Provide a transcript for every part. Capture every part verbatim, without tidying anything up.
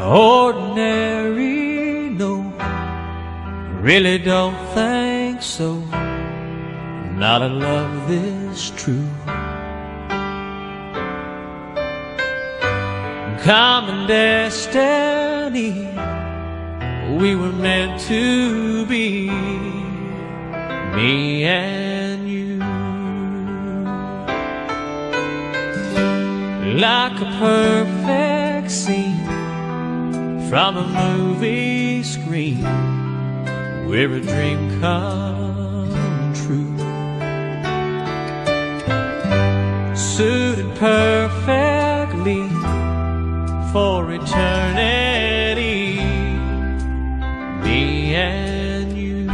Ordinary, no, really don't think so. Not a love this true. Common destiny, we were meant to be, me and you. Like a perfect scene from a movie screen, where a dream come true. Suited perfectly for eternity, me and you.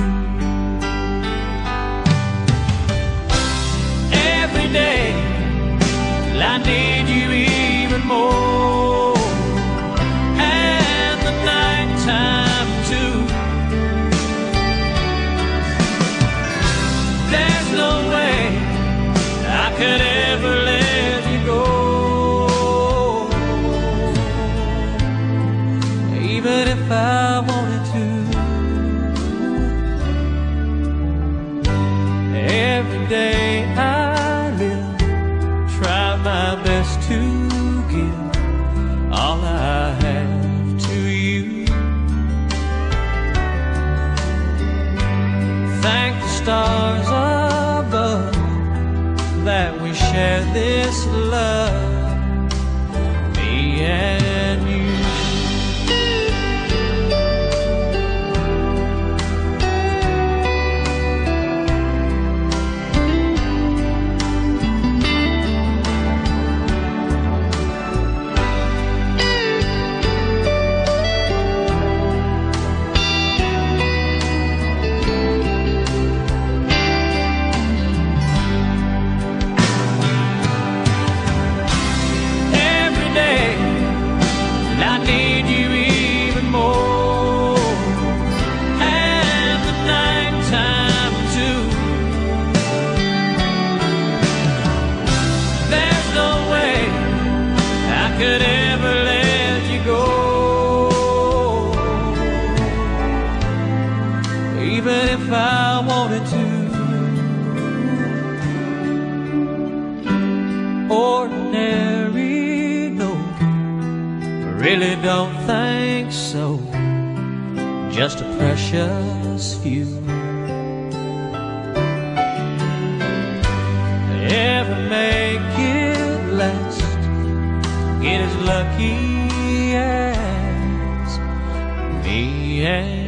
Every day I need you even more, and the nighttime too. There's no way I could ever let you go, even if I wanted to. Every day I live, try my best to give all I have to you. Thank the stars above that we share this love, me and you. Could ever let you go, even if I wanted to. Ordinary, no, really don't think so. Just a precious few. Ever make it last, get as lucky as me and